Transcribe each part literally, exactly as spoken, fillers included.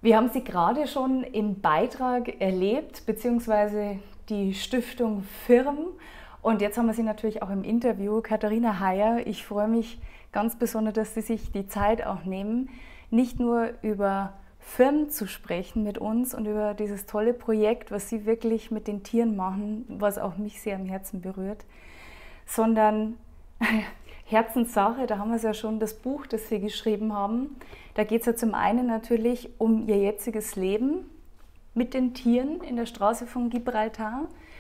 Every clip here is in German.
Wir haben Sie gerade schon im Beitrag erlebt, beziehungsweise die Stiftung Firm. Und jetzt haben wir Sie natürlich auch im Interview. Katharina Heyer, ich freue mich ganz besonders, dass Sie sich die Zeit auch nehmen, nicht nur über Firmen zu sprechen mit uns und über dieses tolle Projekt, was Sie wirklich mit den Tieren machen, was auch mich sehr am Herzen berührt, sondern Herzenssache, da haben wir es ja schon, das Buch, das Sie geschrieben haben. Da geht es ja zum einen natürlich um Ihr jetziges Leben mit den Tieren in der Straße von Gibraltar,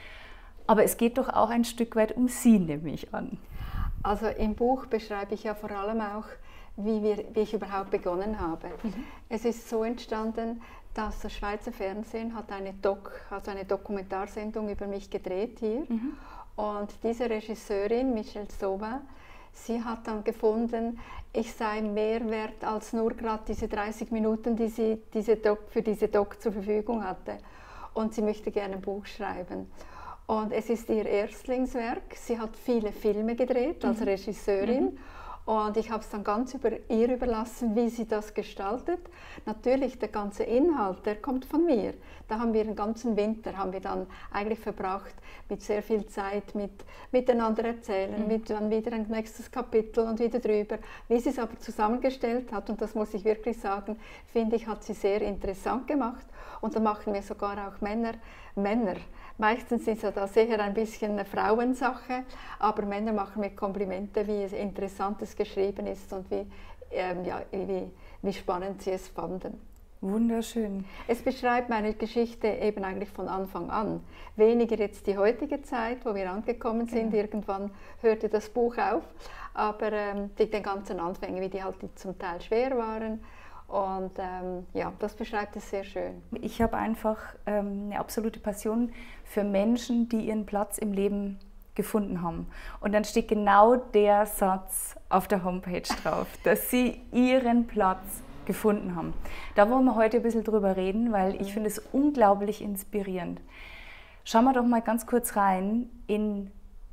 aber es geht doch auch ein Stück weit um Sie, nehme ich an. Also im Buch beschreibe ich ja vor allem auch, wie, wir, wie ich überhaupt begonnen habe. Mhm. Es ist so entstanden, dass das Schweizer Fernsehen hat eine, Doc, also eine Dokumentarsendung über mich gedreht hier. Mhm. Und diese Regisseurin, Michelle Sauvin, sie hat dann gefunden, ich sei mehr wert als nur gerade diese dreißig Minuten, die sie diese Doc, für diese Doc zur Verfügung hatte. Und sie möchte gerne ein Buch schreiben. Und es ist ihr Erstlingswerk. Sie hat viele Filme gedreht als Regisseurin. Mhm. Und ich habe es dann ganz über ihr überlassen, wie sie das gestaltet. Natürlich, der ganze Inhalt, der kommt von mir. Da haben wir den ganzen Winter haben wir dann eigentlich verbracht mit sehr viel Zeit, mit miteinander erzählen, mhm. mit dann wieder ein nächstes Kapitel und wieder drüber. Wie sie es aber zusammengestellt hat, und das muss ich wirklich sagen, finde ich, hat sie sehr interessant gemacht. Und da machen wir sogar auch Männer, Männer. Meistens ist ja das eher ein bisschen eine Frauensache, aber Männer machen mir Komplimente, wie interessant es geschrieben ist und wie, ähm, ja, wie, wie spannend sie es fanden. Wunderschön. Es beschreibt meine Geschichte eben eigentlich von Anfang an. Weniger jetzt die heutige Zeit, wo wir angekommen sind. Ja. Irgendwann hörte das Buch auf, aber ähm, die, die ganzen Anfänge, wie die halt zum Teil schwer waren. Und ähm, ja, das beschreibt es sehr schön. Ich habe einfach ähm, eine absolute Passion für Menschen, die ihren Platz im Leben gefunden haben. Und dann steht genau der Satz auf der Homepage drauf, dass sie ihren Platz gefunden haben. Da wollen wir heute ein bisschen drüber reden, weil ich finde es unglaublich inspirierend. Schauen wir doch mal ganz kurz rein in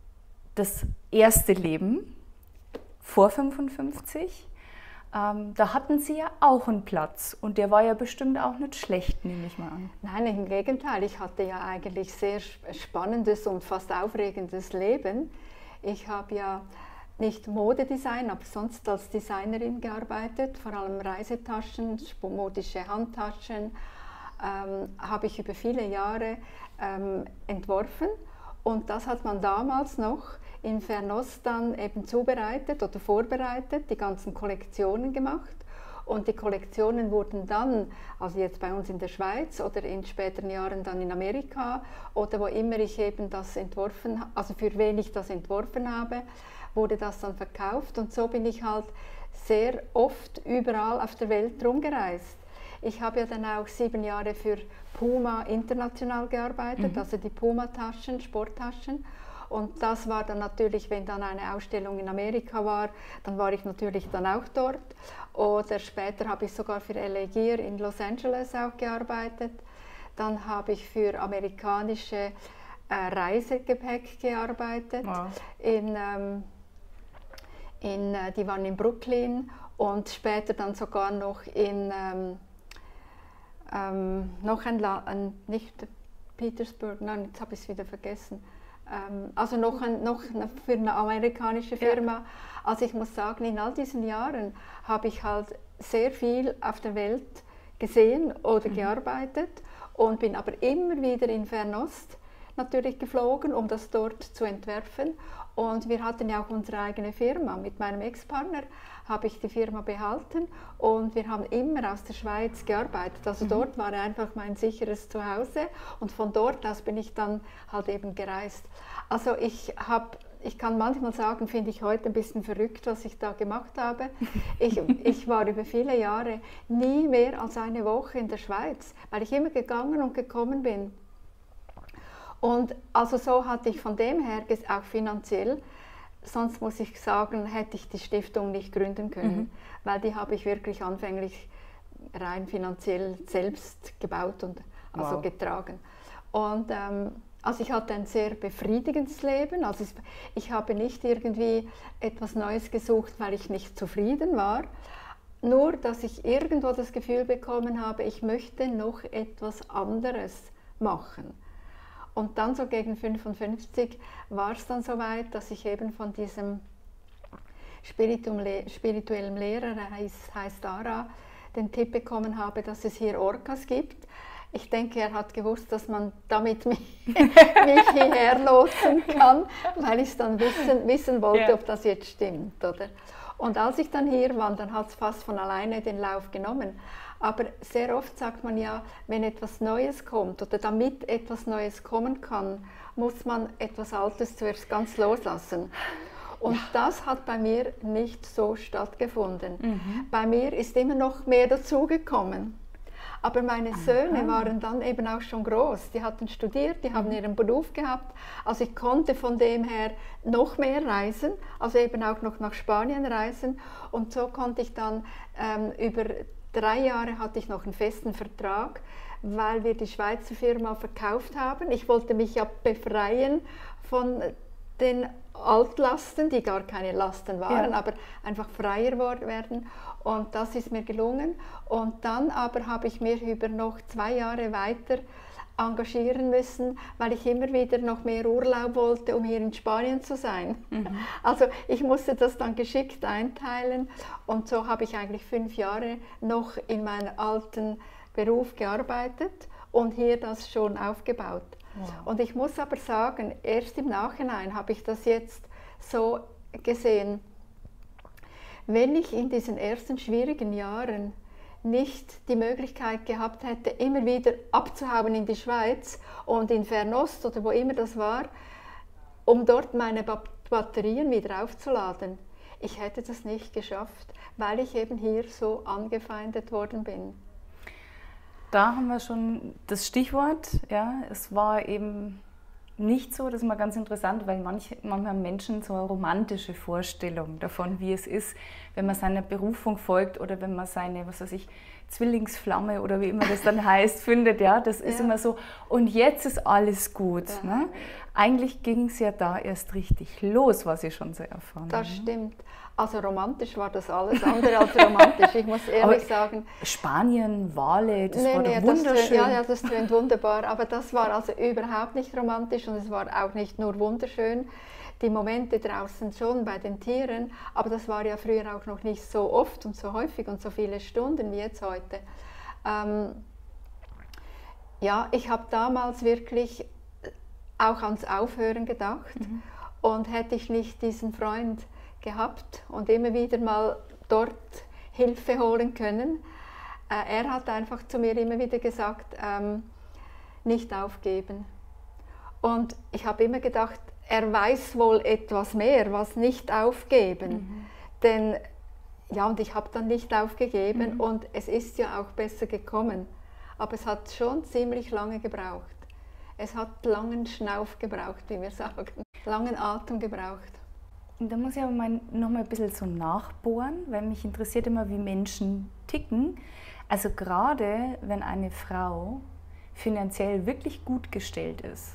das erste Leben vor fünfundfünfzig. Ähm, da hatten Sie ja auch einen Platz und der war ja bestimmt auch nicht schlecht, nehme ich mal an. Nein, im Gegenteil, ich hatte ja eigentlich sehr spannendes und fast aufregendes Leben. Ich habe ja nicht Modedesign, aber sonst als Designerin gearbeitet, vor allem Reisetaschen, modische Handtaschen, ähm, habe ich über viele Jahre ähm, entworfen und das hat man damals noch in Fernost dann eben zubereitet oder vorbereitet, die ganzen Kollektionen gemacht. Und die Kollektionen wurden dann, also jetzt bei uns in der Schweiz oder in späteren Jahren dann in Amerika oder wo immer ich eben das entworfen, also für wen ich das entworfen habe, wurde das dann verkauft. Und so bin ich halt sehr oft überall auf der Welt rumgereist. Ich habe ja dann auch sieben Jahre für Puma international gearbeitet, mhm. also die Puma-Taschen, Sporttaschen. Und das war dann natürlich, wenn dann eine Ausstellung in Amerika war, dann war ich natürlich dann auch dort. Oder später habe ich sogar für L A Gear in Los Angeles auch gearbeitet. Dann habe ich für amerikanische äh, Reisegepäck gearbeitet. Wow. In, ähm, in, äh, die waren in Brooklyn und später dann sogar noch in ähm, ähm, noch ein Land, nicht Petersburg, nein, jetzt habe ich es wieder vergessen. Also noch, ein, noch für eine amerikanische Firma. Ja. Also ich muss sagen, in all diesen Jahren habe ich halt sehr viel auf der Welt gesehen oder mhm. gearbeitet und bin aber immer wieder in Fernost natürlich geflogen, um das dort zu entwerfen. Und wir hatten ja auch unsere eigene Firma. Mit meinem Ex-Partner habe ich die Firma behalten und wir haben immer aus der Schweiz gearbeitet. Also mhm. dort war einfach mein sicheres Zuhause und von dort aus bin ich dann halt eben gereist. Also ich habe, ich kann manchmal sagen, finde ich heute ein bisschen verrückt, was ich da gemacht habe. Ich, ich war über viele Jahre nie mehr als eine Woche in der Schweiz, weil ich immer gegangen und gekommen bin. Und also so hatte ich von dem her, auch finanziell, sonst muss ich sagen, hätte ich die Stiftung nicht gründen können, mhm. weil die habe ich wirklich anfänglich rein finanziell selbst gebaut und also wow. getragen. Und ähm, also ich hatte ein sehr befriedigendes Leben. Also ich, ich habe nicht irgendwie etwas Neues gesucht, weil ich nicht zufrieden war. nur, dass ich irgendwo das Gefühl bekommen habe, ich möchte noch etwas anderes machen. Und dann so gegen fünfundfünfzig war es dann soweit, dass ich eben von diesem spirituellen Lehrer, er heißt, heißt Ara, den Tipp bekommen habe, dass es hier Orcas gibt. Ich denke, er hat gewusst, dass man damit mich, mich hierher lotsen kann, weil ich dann wissen, wissen wollte, ja. ob das jetzt stimmt. Oder? Und als ich dann hier war, dann hat es fast von alleine den Lauf genommen. Aber sehr oft sagt man ja, wenn etwas Neues kommt oder damit etwas Neues kommen kann, muss man etwas Altes zuerst ganz loslassen. Und ja. das hat bei mir nicht so stattgefunden. Mhm. Bei mir ist immer noch mehr dazugekommen. Aber meine Söhne waren dann eben auch schon groß. Die hatten studiert, die haben ihren Beruf gehabt. Also ich konnte von dem her noch mehr reisen, also eben auch noch nach Spanien reisen. Und so konnte ich dann ähm, über drei Jahre hatte ich noch einen festen Vertrag, weil wir die Schweizer Firma verkauft haben. Ich wollte mich ja befreien von den Altlasten, die gar keine Lasten waren, ja. aber einfach freier werden. Und das ist mir gelungen. Und dann aber habe ich mich über noch zwei Jahre weiter engagieren müssen, weil ich immer wieder noch mehr Urlaub wollte, um hier in Spanien zu sein. Mhm. Also ich musste das dann geschickt einteilen und so habe ich eigentlich fünf Jahre noch in meinem alten Beruf gearbeitet und hier das schon aufgebaut. Wow. Und ich muss aber sagen, erst im Nachhinein habe ich das jetzt so gesehen, wenn ich in diesen ersten schwierigen Jahren nicht die Möglichkeit gehabt hätte, immer wieder abzuhauen in die Schweiz und in Fernost oder wo immer das war, um dort meine Batterien wieder aufzuladen. Ich hätte das nicht geschafft, weil ich eben hier so angefeindet worden bin. Da haben wir schon das Stichwort. Ja, es war eben nicht so, das ist mal ganz interessant, weil manche, manchmal Menschen so eine romantische Vorstellung davon, wie es ist, wenn man seiner Berufung folgt oder wenn man seine, was weiß ich, Zwillingsflamme oder wie immer das dann heißt, findet. Ja, das ist ja. immer so, und jetzt ist alles gut. Ja. Ne? Eigentlich ging es ja da erst richtig los, was ich schon so erfahren habe. Das stimmt. Also romantisch war das alles andere als romantisch, ich muss ehrlich aber sagen. Spanien, Wale, das nee, war nee, wunderschön. Das, ja, ja, das klingt wunderbar, aber das war also überhaupt nicht romantisch und es war auch nicht nur wunderschön. Die Momente draußen schon bei den Tieren, aber das war ja früher auch noch nicht so oft und so häufig und so viele Stunden wie jetzt heute. Ähm, ja, ich habe damals wirklich auch ans Aufhören gedacht mhm. und hätte ich nicht diesen Freund gehabt und immer wieder mal dort Hilfe holen können. Äh, er hat einfach zu mir immer wieder gesagt, ähm, nicht aufgeben. Und ich habe immer gedacht, er weiß wohl etwas mehr, was nicht aufgeben. Mhm. Denn, ja, und ich habe dann nicht aufgegeben mhm. und es ist ja auch besser gekommen. Aber es hat schon ziemlich lange gebraucht. Es hat langen Schnauf gebraucht, wie wir sagen, langen Atem gebraucht. Da muss ich aber mal, noch mal ein bisschen so nachbohren, weil mich interessiert immer, wie Menschen ticken. Also gerade wenn eine Frau finanziell wirklich gut gestellt ist,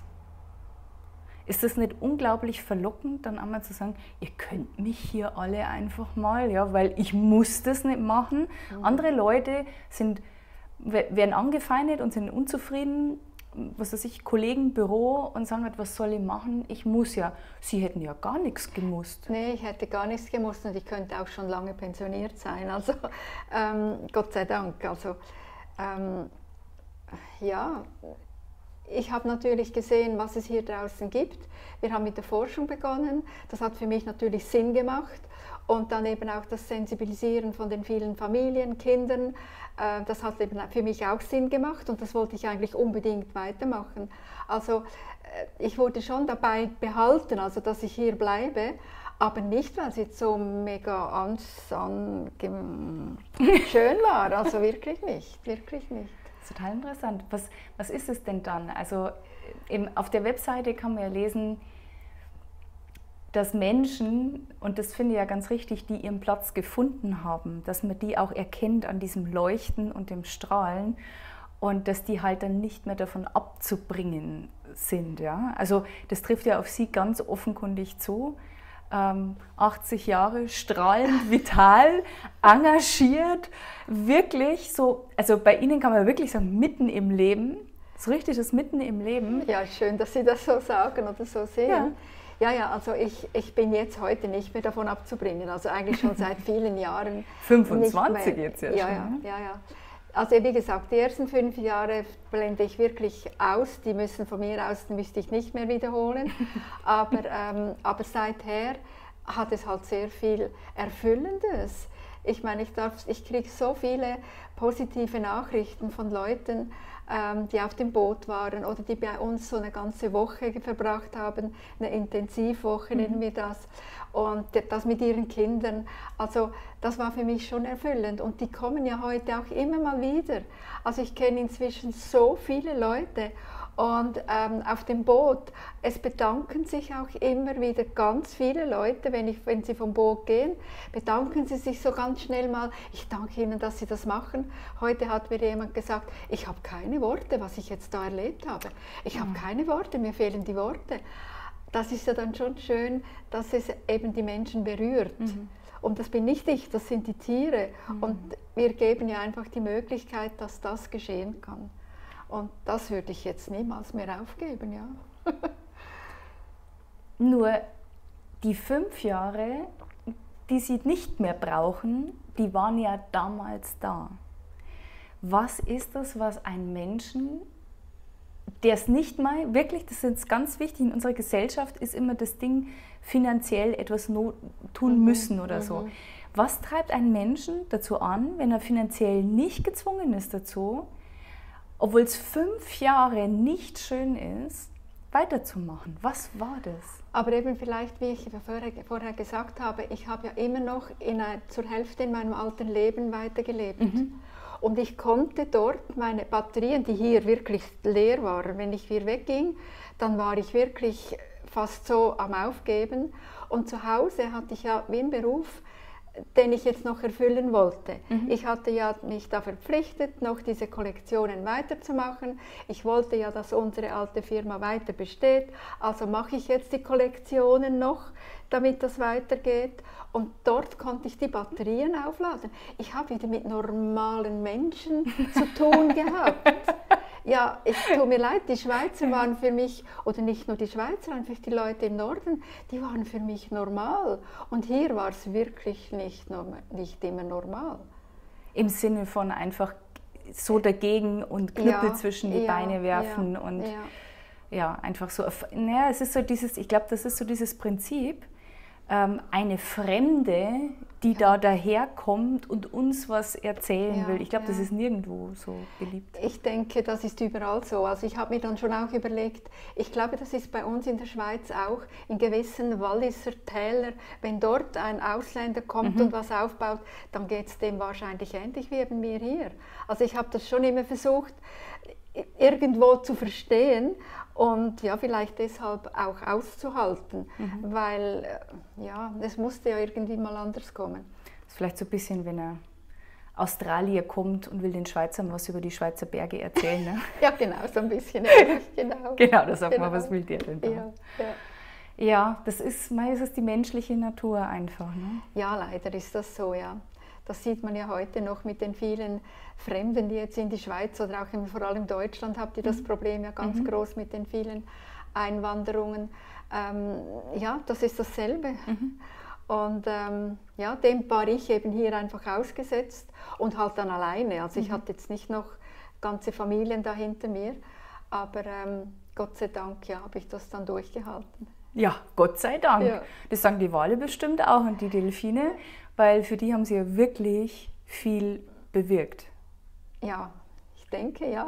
ist das nicht unglaublich verlockend, dann einmal zu sagen, ihr könnt mich hier alle einfach mal, ja, weil ich muss das nicht machen. Mhm. Andere Leute sind, werden angefeindet und sind unzufrieden, was weiß ich, Kollegen, Büro und sagen halt, was soll ich machen? Ich muss ja. Sie hätten ja gar nichts gemusst. Nee, ich hätte gar nichts gemusst und ich könnte auch schon lange pensioniert sein. Also ähm, Gott sei Dank. Also ähm, ja, ich habe natürlich gesehen, was es hier draußen gibt. Wir haben mit der Forschung begonnen. Das hat für mich natürlich Sinn gemacht. Und dann eben auch das Sensibilisieren von den vielen Familien, Kindern. Das hat eben für mich auch Sinn gemacht und das wollte ich eigentlich unbedingt weitermachen. Also ich wurde schon dabei behalten, also dass ich hier bleibe, aber nicht, weil es jetzt so mega an, an, schön war, also wirklich nicht, wirklich nicht. Das ist total interessant. Was, was ist es denn dann? Also eben auf der Webseite kann man ja lesen, dass Menschen, und das finde ich ja ganz richtig, die ihren Platz gefunden haben, dass man die auch erkennt an diesem Leuchten und dem Strahlen und dass die halt dann nicht mehr davon abzubringen sind. Ja? Also das trifft ja auf Sie ganz offenkundig zu. ähm, achtzig Jahre, strahlend, vital, engagiert, wirklich so, also bei Ihnen kann man wirklich sagen, mitten im Leben, so richtig das mitten im Leben. Ja, schön, dass Sie das so sagen oder so sehen. Ja. Ja, ja, also ich, ich bin jetzt heute nicht mehr davon abzubringen, also eigentlich schon seit vielen Jahren. fünfundzwanzig jetzt ja, ja schon. Ja, ja, ja. Also wie gesagt, die ersten fünf Jahre blende ich wirklich aus, die müssen von mir aus, die müsste ich nicht mehr wiederholen, aber, ähm, aber seither hat es halt sehr viel Erfüllendes. Ich meine, ich, darf, ich kriege so viele positive Nachrichten von Leuten, ähm, die auf dem Boot waren oder die bei uns so eine ganze Woche verbracht haben, eine Intensivwoche nennen wir das, und das mit ihren Kindern. Also das war für mich schon erfüllend und die kommen ja heute auch immer mal wieder. Also ich kenne inzwischen so viele Leute. Und ähm, auf dem Boot, es bedanken sich auch immer wieder ganz viele Leute, wenn, ich, wenn sie vom Boot gehen, bedanken sie sich so ganz schnell mal, ich danke Ihnen, dass Sie das machen. Heute hat mir jemand gesagt, ich habe keine Worte, was ich jetzt da erlebt habe. Ich habe keine Worte, mir fehlen die Worte. Das ist ja dann schon schön, dass es eben die Menschen berührt. Mhm. Und das bin nicht ich, das sind die Tiere. Mhm. Und wir geben ja einfach die Möglichkeit, dass das geschehen kann. Und das würde ich jetzt niemals mehr aufgeben, ja. Nur die fünf Jahre, die Sie nicht mehr brauchen, die waren ja damals da. Was ist das, was ein Menschen, der es nicht mal, wirklich, das ist ganz wichtig, in unserer Gesellschaft ist immer das Ding, finanziell etwas no- tun mhm, müssen oder mhm. so. Was treibt einen Menschen dazu an, wenn er finanziell nicht gezwungen ist dazu, obwohl es fünf Jahre nicht schön ist, weiterzumachen? Was war das? Aber eben vielleicht, wie ich vorher, vorher gesagt habe, ich habe ja immer noch in ein, zur Hälfte in meinem alten Leben weitergelebt. Mhm. Und ich konnte dort meine Batterien, die hier wirklich leer waren, wenn ich hier wegging, dann war ich wirklich fast so am Aufgeben. Und zu Hause hatte ich ja wie einen Beruf, den ich jetzt noch erfüllen wollte. Mhm. Ich hatte ja mich da verpflichtet, noch diese Kollektionen weiterzumachen. Ich wollte ja, dass unsere alte Firma weiter besteht. Also mache ich jetzt die Kollektionen noch, damit das weitergeht. Und dort konnte ich die Batterien aufladen. Ich habe wieder mit normalen Menschen zu tun gehabt. Ja, es tut mir leid, die Schweizer waren für mich, oder nicht nur die Schweizer, einfach die Leute im Norden, die waren für mich normal. Und hier war es wirklich nicht, normal, nicht immer normal. Im Sinne von einfach so dagegen und Knüppel ja, zwischen die ja, Beine werfen ja, und ja. ja, einfach so. Naja, es ist so dieses, ich glaube, das ist so dieses Prinzip, ähm, eine Fremde, die ja. da daherkommt und uns was erzählen ja, will. Ich glaube, ja. das ist nirgendwo so beliebt. Ich denke, das ist überall so. Also ich habe mir dann schon auch überlegt, ich glaube, das ist bei uns in der Schweiz auch, in gewissen Walliser Tälern, wenn dort ein Ausländer kommt mhm. und was aufbaut, dann geht es dem wahrscheinlich ähnlich wie eben mir hier. Also ich habe das schon immer versucht, irgendwo zu verstehen und ja, vielleicht deshalb auch auszuhalten, mhm. weil ja, es musste ja irgendwie mal anders kommen. Das ist vielleicht so ein bisschen, wenn er Australier kommt und will den Schweizern was über die Schweizer Berge erzählen. Ne? Ja, genau, so ein bisschen ähnlich, genau. Genau, da sagt genau. man, was will der denn da? Ja, ja. ja, das ist meistens die menschliche Natur einfach. Ne? Ja, leider ist das so, ja. Das sieht man ja heute noch mit den vielen Fremden, die jetzt in die Schweiz oder auch in, vor allem in Deutschland habt ihr das Problem ja ganz mhm. groß mit den vielen Einwanderungen. Ähm, ja, das ist dasselbe. Mhm. Und ähm, ja, dem war ich eben hier einfach ausgesetzt und halt dann alleine. Also ich mhm. hatte jetzt nicht noch ganze Familien da hinter mir, aber ähm, Gott sei Dank ja, habe ich das dann durchgehalten. Ja, Gott sei Dank. Ja. Das sagen die Wale bestimmt auch und die Delfine, weil für die haben sie ja wirklich viel bewirkt. Ja, ich denke, ja.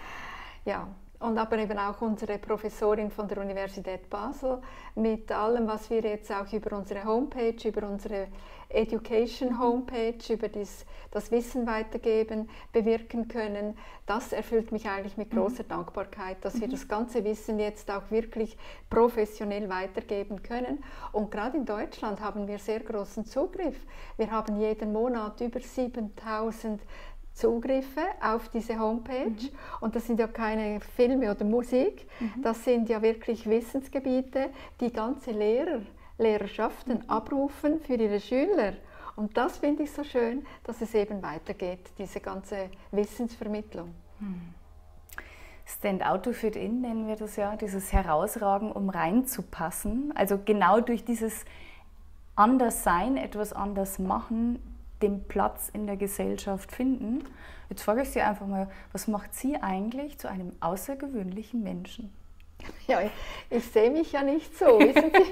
ja. Und aber eben auch unsere Professorin von der Universität Basel mit allem, was wir jetzt auch über unsere Homepage, über unsere Education Homepage, über das, das Wissen weitergeben, bewirken können, das erfüllt mich eigentlich mit großer mhm. Dankbarkeit, dass mhm. wir das ganze Wissen jetzt auch wirklich professionell weitergeben können. Und gerade in Deutschland haben wir sehr großen Zugriff. Wir haben jeden Monat über siebentausend Zugriffe auf diese Homepage mhm. und das sind ja keine Filme oder Musik, mhm. das sind ja wirklich Wissensgebiete, die ganze Lehrer Lehrerschaften abrufen für ihre Schüler. Und das finde ich so schön, dass es eben weitergeht, diese ganze Wissensvermittlung. Hm. Stand-out to fit in nennen wir das ja, dieses Herausragen, um reinzupassen. Also genau durch dieses Anderssein, etwas anders machen, den Platz in der Gesellschaft finden. Jetzt frage ich Sie einfach mal, was macht Sie eigentlich zu einem außergewöhnlichen Menschen? Ja, ich, ich sehe mich ja nicht so, wissen Sie.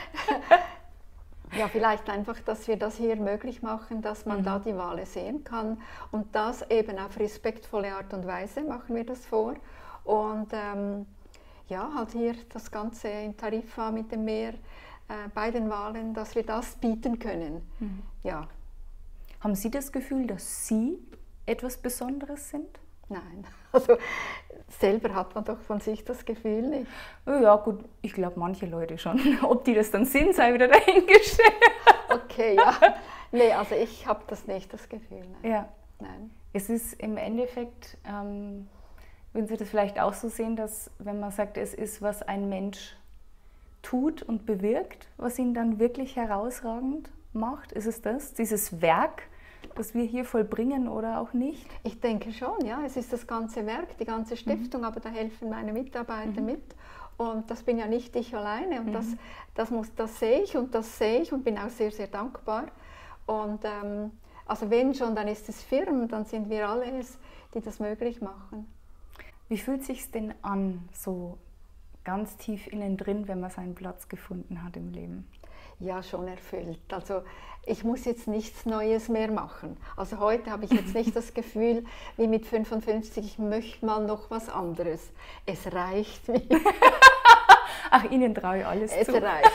Ja, vielleicht einfach, dass wir das hier möglich machen, dass man mhm. da die Wale sehen kann und das eben auf respektvolle Art und Weise machen wir das vor. Und ähm, ja, halt hier das Ganze in Tarifa mit dem Meer äh, bei den Walen, dass wir das bieten können. Mhm. Ja. Haben Sie das Gefühl, dass Sie etwas Besonderes sind? Nein, also selber hat man doch von sich das Gefühl nicht. Ja gut, ich glaube manche Leute schon. Ob die das dann sind, sei wieder dahingestellt. Okay, ja. Nee, also ich habe das nicht, das Gefühl. Nein. Ja. Nein. Es ist im Endeffekt, ähm, würden Sie das vielleicht auch so sehen, dass wenn man sagt, es ist, was ein Mensch tut und bewirkt, was ihn dann wirklich herausragend macht? Ist es das, dieses Werk, das wir hier vollbringen oder auch nicht? Ich denke schon, ja. Es ist das ganze Werk, die ganze Stiftung, mhm. aber da helfen meine Mitarbeiter mhm. mit. Und das bin ja nicht ich alleine. Und mhm. das, das, muss, das sehe ich und das sehe ich und bin auch sehr, sehr dankbar. Und ähm, also wenn schon, dann ist es Firmen, dann sind wir alle es, die das möglich machen. Wie fühlt es sich denn an, so ganz tief innen drin, wenn man seinen Platz gefunden hat im Leben? Ja, schon erfüllt. Also ich muss jetzt nichts Neues mehr machen. Also heute habe ich jetzt nicht das Gefühl, wie mit fünfundfünfzig, ich möchte mal noch was anderes. Es reicht mir. Ach, Ihnen traue ich alles es zu. Es reicht.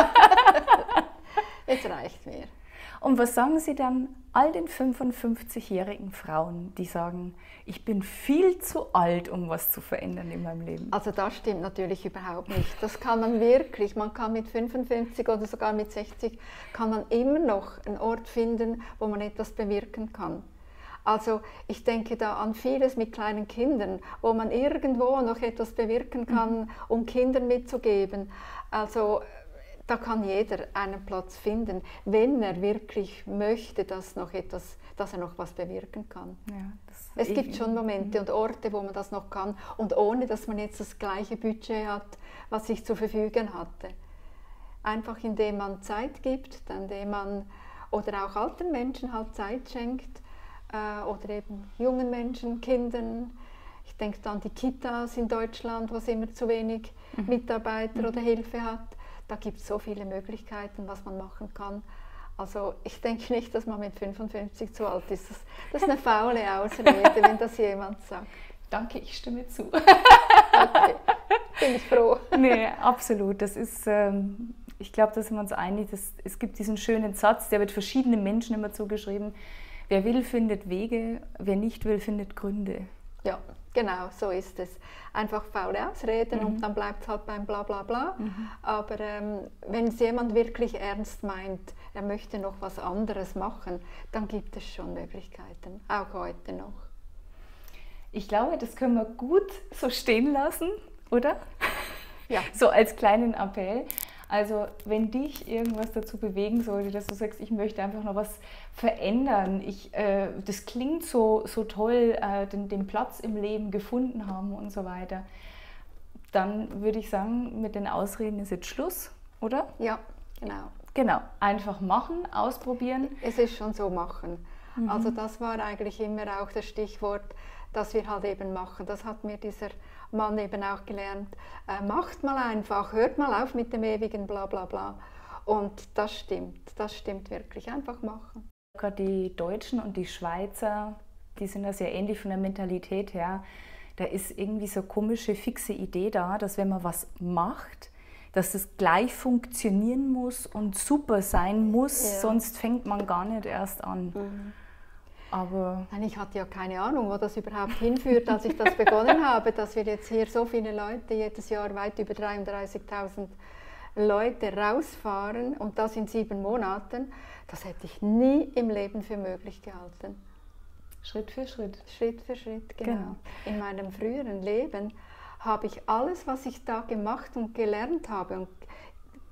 Es reicht mir. Und was sagen Sie dann all den fünfundfünfzigjährigen Frauen, die sagen, ich bin viel zu alt, um was zu verändern in meinem Leben? Also das stimmt natürlich überhaupt nicht. Das kann man wirklich, man kann mit fünfundfünfzig oder sogar mit sechzig, kann man immer noch einen Ort finden, wo man etwas bewirken kann. Also ich denke da an vieles mit kleinen Kindern, wo man irgendwo noch etwas bewirken kann, mhm. um Kindern mitzugeben. Also da kann jeder einen Platz finden, wenn er wirklich möchte, dass, noch etwas, dass er noch was bewirken kann. Ja, es gibt schon Momente und Orte, wo man das noch kann und ohne, dass man jetzt das gleiche Budget hat, was ich zur Verfügung hatte. Einfach indem man Zeit gibt, indem man oder auch alten Menschen halt Zeit schenkt äh, oder eben jungen Menschen, Kindern. Ich denke an die Kitas in Deutschland, wo es immer zu wenig mhm. Mitarbeiter mhm. oder Hilfe hat. Da gibt es so viele Möglichkeiten, was man machen kann. Also ich denke nicht, dass man mit fünfundfünfzig zu alt ist. Das, das ist eine faule Ausrede, wenn das jemand sagt. Danke, ich stimme zu. Okay, bin ich froh. Nee, absolut. Das ist, ähm, ich glaube, da sind wir uns einig. Dass, es gibt diesen schönen Satz, der wird verschiedenen Menschen immer zugeschrieben. Wer will, findet Wege, wer nicht will, findet Gründe. Ja, genau, so ist es. Einfach faule Ausreden mhm. und dann bleibt es halt beim Blablabla. Bla, bla. mhm. Aber ähm, wenn es jemand wirklich ernst meint, er möchte noch was anderes machen, dann gibt es schon Möglichkeiten, auch heute noch. Ich glaube, das können wir gut so stehen lassen, oder? Ja. So als kleinen Appell. Also wenn dich irgendwas dazu bewegen sollte, dass du sagst, ich möchte einfach noch was verändern, ich, äh, das klingt so, so toll, äh, den, den Platz im Leben gefunden haben und so weiter, dann würde ich sagen, mit den Ausreden ist jetzt Schluss, oder? Ja, genau. Genau, einfach machen, ausprobieren. Es ist schon so machen. Mhm. Also das war eigentlich immer auch das Stichwort, dass wir halt eben machen. Das hat mir dieser Mann eben auch gelernt. Äh, macht mal einfach, hört mal auf mit dem ewigen Blablabla. Bla, bla. Und das stimmt, das stimmt wirklich. Einfach machen. Gerade die Deutschen und die Schweizer, die sind ja sehr ähnlich von der Mentalität her. Da ist irgendwie so eine komische, fixe Idee da, dass wenn man was macht, dass es gleich funktionieren muss und super sein muss, ja. Sonst fängt man gar nicht erst an. Mhm. Aber Nein, ich hatte ja keine Ahnung, wo das überhaupt hinführt, als ich das begonnen habe, dass wir jetzt hier so viele Leute, jedes Jahr weit über dreiunddreißigtausend Leute rausfahren und das in sieben Monaten. Das hätte ich nie im Leben für möglich gehalten. Schritt für Schritt. Schritt für Schritt, genau. Genau. In meinem früheren Leben habe ich alles, was ich da gemacht und gelernt habe, und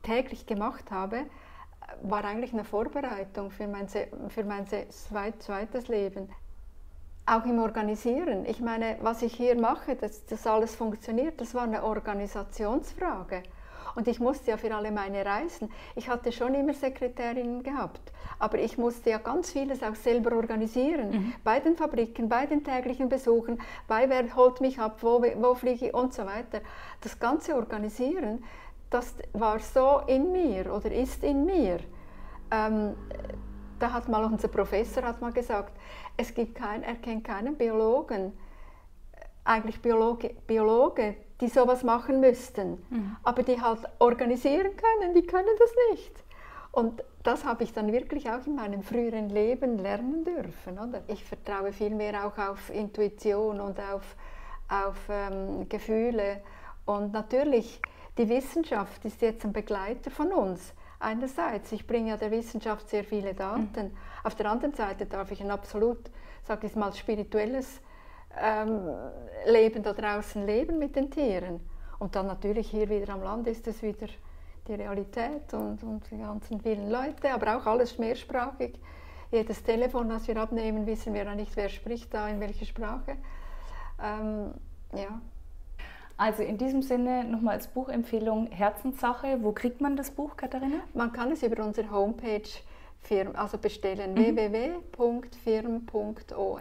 täglich gemacht habe, war eigentlich eine Vorbereitung für mein, für mein zweites Leben. Auch im Organisieren. Ich meine, was ich hier mache, dass das alles funktioniert, das war eine Organisationsfrage. Und ich musste ja für alle meine Reisen, ich hatte schon immer Sekretärinnen gehabt, aber ich musste ja ganz vieles auch selber organisieren. Mhm. Bei den Fabriken, bei den täglichen Besuchen, bei wer holt mich ab, wo, wo fliege ich und so weiter. Das ganze Organisieren, das war so in mir oder ist in mir. Ähm, da hat mal unser Professor hat mal gesagt, es gibt kein, er kennt keinen Biologen, eigentlich Biologe, Biologe, die sowas machen müssten, mhm. aber die halt organisieren können, die können das nicht. Und das habe ich dann wirklich auch in meinem früheren Leben lernen dürfen. Oder? Ich vertraue viel mehr auch auf Intuition und auf, auf ähm, Gefühle. Und natürlich, die Wissenschaft ist jetzt ein Begleiter von uns. Einerseits, ich bringe ja der Wissenschaft sehr viele Daten. Mhm. Auf der anderen Seite darf ich ein absolut, sage ich mal, spirituelles ähm, Leben da draußen leben mit den Tieren. Und dann natürlich hier wieder am Land ist es wieder die Realität und, und die ganzen vielen Leute, aber auch alles mehrsprachig. Jedes Telefon, das wir abnehmen, wissen wir ja nicht, wer spricht da, in welcher Sprache. Ähm, ja. Also in diesem Sinne nochmal als Buchempfehlung Herzenssache. Wo kriegt man das Buch, Katharina? Man kann es über unsere Homepage firm, also bestellen, mhm. w w w punkt firm punkt org.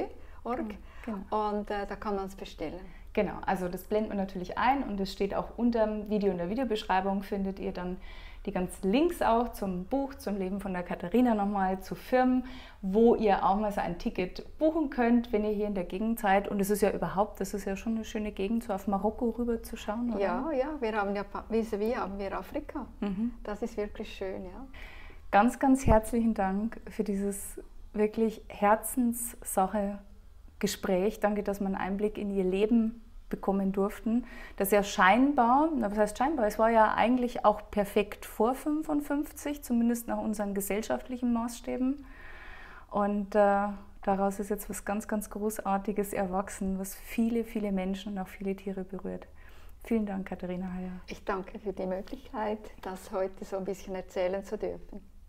Genau. Und äh, da kann man es bestellen. Genau, also das blenden wir natürlich ein und es steht auch unter dem Video, in der Videobeschreibung findet ihr dann die ganzen Links auch zum Buch, zum Leben von der Katharina nochmal, zu Firmen, wo ihr auch mal so ein Ticket buchen könnt, wenn ihr hier in der Gegend seid. Und es ist ja überhaupt, das ist ja schon eine schöne Gegend, so auf Marokko rüber zu schauen, oder? Ja, ja, wir haben ja, vis-à-vis haben wir Afrika. Mhm. Das ist wirklich schön, ja. Ganz, ganz herzlichen Dank für dieses wirklich Herzenssache Gespräch. Danke, dass wir einen Einblick in ihr Leben bekommen durften. Das ja scheinbar, was heißt scheinbar, es war ja eigentlich auch perfekt vor fünfundfünfzig, zumindest nach unseren gesellschaftlichen Maßstäben. Und äh, daraus ist jetzt was ganz, ganz Großartiges erwachsen, was viele, viele Menschen und auch viele Tiere berührt. Vielen Dank, Katharina Heyer. Ich danke für die Möglichkeit, das heute so ein bisschen erzählen zu dürfen.